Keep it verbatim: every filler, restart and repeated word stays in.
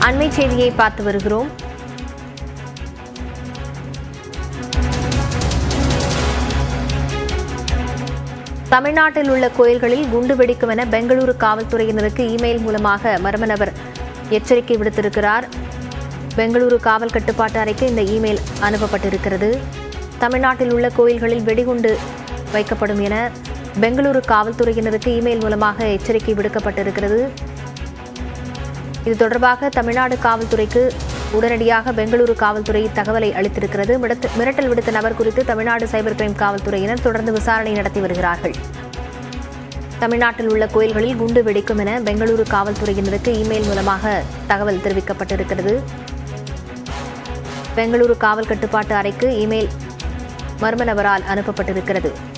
அண்மை செய்தியை பார்த்து வருகிறோம். தமிழ்நாட்டில் உள்ள கோயில்களில் குண்டு வெடிக்கும் என பெங்களூரு காவல்துறையினருக்கு இமெயில் மூலமாக மர்ம நபர் எச்சரிக்கை விடுத்திருக்கிறார். பெங்களூரு காவல் கட்டுப்பாட்டு அறைக்கு இந்த இமெயில் அனுப்பப்பட்டிருக்கிறது. தமிழ்நாட்டில் உள்ள கோயில்களில் வெடிகுண்டு வைக்கப்படும் என பெங்களூரு காவல்துறையினருக்கு இமெயில் மூலமாக எச்சரிக்கை விடுக்கப்பட்டிருக்கிறது. இது தொடர்பாக தமிழ்நாடு காவல்துறைக்கு உடனடியாக பெங்களூரு காவல்துறை தகவலை அளித்திருக்கிறது. மிரட்டல் விடுத்த நபர் குறித்து தமிழ்நாடு சைபர் கிரைம் காவல்துறையினர் தொடர்ந்து விசாரணை நடத்தி வருகிறார்கள். தமிழ்நாட்டில் உள்ள கோயில்களில் குண்டு வெடிக்கும் என பெங்களூரு காவல்துறையினருக்கு இமெயில் மூலமாக தகவல் தெரிவிக்கப்பட்டிருக்கிறது. பெங்களூரு காவல் கட்டுப்பாட்டு அறைக்கு இமெயில் மர்ம நபரால் அனுப்பப்பட்டிருக்கிறது.